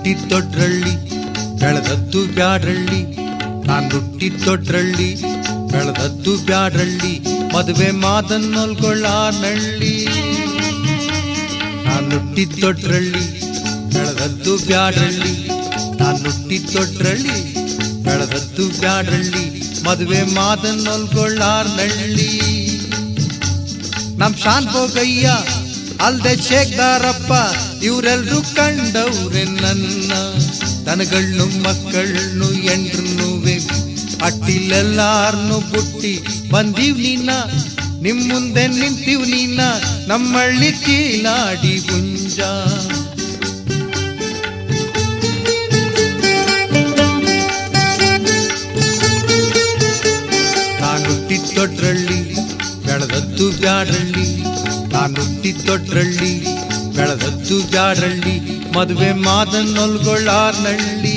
ಹುಟ್ಟಿದ್ದೊಡ್ರಳ್ಳಿ ಬೆಳೆದದ್ದು ಬ್ಯಾಡ್ರಳ್ಳಿ, ನಾನು ಹುಟ್ಟಿದ್ದೊಡ್ರಳ್ಳಿ ಬೆಳೆದದ್ದು ಬ್ಯಾಡ್ರಳ್ಳಿ, ಮದುವೆ ಮಾದನ್ನೊಲ್ಗೊಳ್ಳಾರ್ನಳ್ಳಿ. ನಾನು ಹುಟ್ಟಿದ್ದೊಡ್ರಳ್ಳಿ ಬೆಳೆದದ್ದು ಬ್ಯಾಡ್ರಳ್ಳಿ, ನಾನು ಹುಟ್ಟಿದ್ದೊಡ್ರಳ್ಳಿ ಬೆಳೆದದ್ದು ಬ್ಯಾಡ್ರಳ್ಳಿ, ಮದುವೆ ಮಾದನ್ನೊಲ್ಗೊಳ್ಳಾರ್ನಳ್ಳಿ. ನಮ್ ಶಾನ್ ಭೋಗಯ್ಯ ಅಲ್ದೆ ಶೇಖದಾರಪ್ಪ ಇವರೆಲ್ರೂ ಕಂಡವ್ರೆ ನನ್ನ, ದನಗಳ್ನು ಮಕ್ಕಳ್ನು ಎಂಡ್ರನ್ನುವೆ ಅಟ್ಟಿಲೆಲ್ಲಾರ್ನು ಬುಟ್ಟಿ ಬಂದೀವ್ ನೀನ, ನಿಮ್ ಮುಂದೆ ನಿಂತೀವ್ ನೀನ ನಮ್ಮಳ್ಳಿ ಕೀಲಾಡಿ ಗುಂಜ. ನಾನು ಹುಟ್ಟಿದ್ದೊಡ್ರಳ್ಳಿ ಬೆಳೆದದ್ದು ಬ್ಯಾಡ್ರಳ್ಳಿ, ನಾನು ಹುಟ್ಟಿದ್ದೊಡ್ರಳ್ಳಿ ಬೆಳೆದದ್ದು ಬ್ಯಾಡ್ರಳ್ಳಿ, ಮದುವೆ ಮಾದನ್ನೊಲ್ಗೊಳ್ಳಾರ್ನಳ್ಳಿ.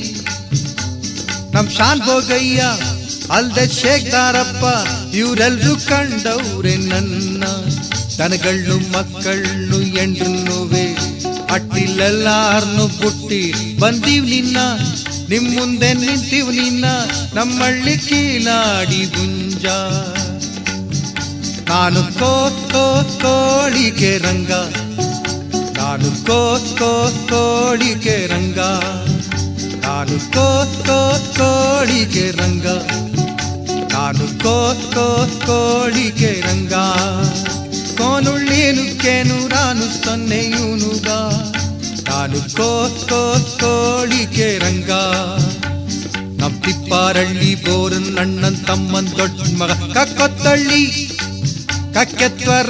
ನಮ್ ಶಾನ್ ಭೋಗಯ್ಯ ಅಲ್ದೆ ಶೇಖದಾರಪ್ಪ ಇವರೆಲ್ರೂ ಕಂಡವ್ರೆ ನನ್ನ, ದನಗಳ್ನು ಮಕ್ಕಳ್ನು ಎಂಡ್ರನ್ನುವೆ ಅಟ್ಟಿಲೆಲ್ಲಾರ್ನು ಬುಟ್ಟಿ ಬಂದೀವ್ ನಿನ್ನ, ನಿಮ್ ಮುಂದೆ ನಿಂತೀವ್ ನಿನ್ನ ನಮ್ಮಳ್ಳಿ ಕೀಲಾಡಿ ಗುಂಜ. ನಾನು ಕೋಳಿಗೆ ರಂಗ, ನಾನು ಕೋಳಿಗೆ ರಂಗ, ನಾನು ಕೋಳಿಗೆ ರಂಗ, ನಾನು ಕೋಳಿಗೆ ರಂಗ. ಕೋನುಳ್ಳೇನು ಕೇನು ನಾನು ಸೊನ್ನೆಯೂನುಗ, ನಾನು ಕೋಳಿಗೆ ರಂಗ. ನಮ್ ತಿಪ್ಪಾರಳ್ಳಿ ಬೋರನ್ ಅಣ್ಣನ್ ತಮ್ಮನ್ ದೊಡ್ಡ ಮಗ ಕಕ್ಕೊತ್ತಳ್ಳಿ ಕಕ್ಕೆತ್ವರ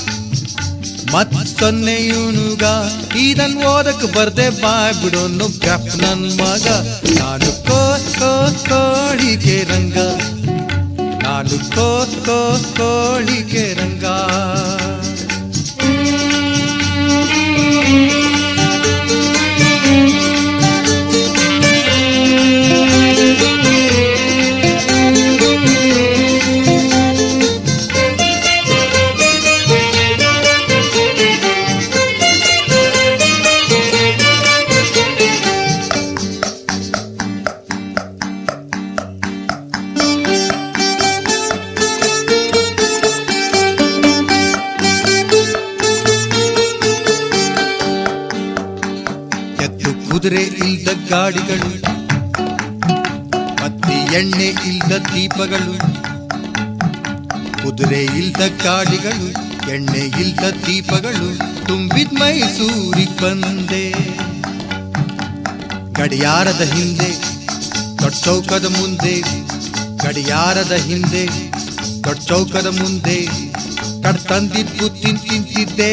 ಮತ್ತೊನ್ನೆಯೂನುಗ, ಇದನ್ ಓದಕ್ ಬರ್ದೆ ಬಾಯ್ ಬಿಡೋನು ಗ್ಯಾಪ್ ನನ್ ಮಗ. ನಾನು ಕೋಳಿಗೆ ರಂಗ, ನಾನು ಕೋಳಿಗೆ ರಂಗ. ಕುದುರೆ ಇಲ್ದ ಗಾಡಿಗಳು ಮತ್ತೆ ಎಣ್ಣೆ ಇಲ್ದ ದೀಪಗಳು, ಕುದುರೆ ಇಲ್ದ ಗಾಡಿಗಳು ಎಣ್ಣೆ ಇಲ್ದ ದೀಪಗಳು ತುಂಬಿದ್ ಮೈಸೂರಿಗೆ ಬಂದೆ. ಗಡಿಯಾರದ ಹಿಂದೆ ದೊಡ್ಡ ಚೌಕದ ಮುಂದೆ, ಗಡಿಯಾರದ ಹಿಂದೆ ದೊಡ್ಡ ಚೌಕದ ಮುಂದೆ ಕಡ್ತಂದಿದ್ದು ತಿಂತಿದ್ದೆ.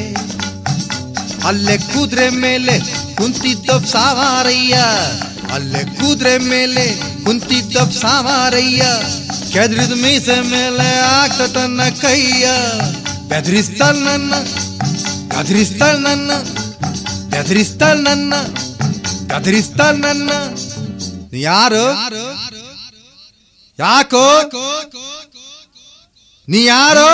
ಅಲ್ಲೇ ಕುದುರೆ ಮೇಲೆ ಕುಂತಿದ್ದ ಸಾವಾರಯ್ಯ, ಅಲ್ಲೇ ಕುದುರೆ ಮೇಲೆ ಕುಂತಿದ್ದ ಸಾವಾರಯ್ಯ, ಕೆದ್ರಿದ ಮೀಸೆ ಮೇಲೆ ಆಗ್ತ ತನ್ನ ಕೈಯ. ಬೆದರಿಸ್ತಾಳ ನನ್ನ, ಗದರಿಸ್ತಾಳ ನನ್ನ, ಬೆದರಿಸ್ತಾಳ ನನ್ನ, ಗದರಿಸ್ತಾಳ ನನ್ನ. ಯಾರು ಯಾಕೋ ನೀ ಯಾರೋ?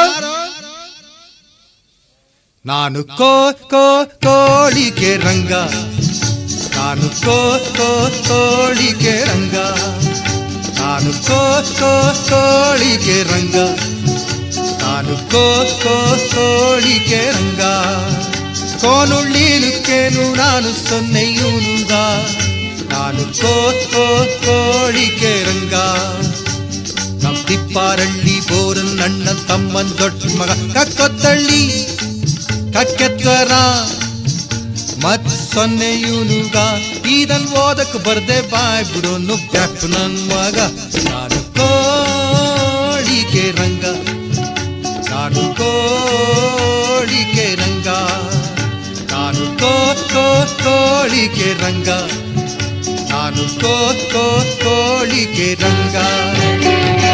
ನಾನು ಕೋಳಿಗೆ ರಂಗ, ನಾನು ಕೋಳಿಗೆ ರಂಗ, ನಾನು ಕೋಳಿಗೆ ರಂಗ, ನಾನು ಕೋಳಿಗೆ ರಂಗ. ಕೋನುಳ್ಳೀನುಕ್ಕೇನು ನಾನು ಸೊನ್ನೆಯೂನುಗ, ನಾನು ಕೋಳಿಗೆ ರಂಗ. ನಮ್ ತಿಪ್ಪಾರಳ್ಳಿ ಬೋರನ್ ಅಣ್ಣ ತಮ್ಮನ್ ದೊಡ್ಡ ಮಗ ಕಕ್ಕೊತ್ತಳ್ಳಿ ಕಕ್ಕೆತ್ವರ ಮತ್ ಸೊನ್ನೆಯೂನುಗ, ಇದನ್ ಓದಕ್ ಬರ್ದೆ ಬಾಯ್ ಬಿಡೋನು ಗ್ಯಾಪ್ ನನ್ ಮಗ. ನಾನು ಕೋಳಿಗೆ ರಂಗ, ನಾನು ಕೋಳಿಗೆ ರಂಗ, ನಾನು ಕೋಳಿಗೆ ರಂಗ, ನಾನು ಕೋಳಿಗೆ ರಂಗ.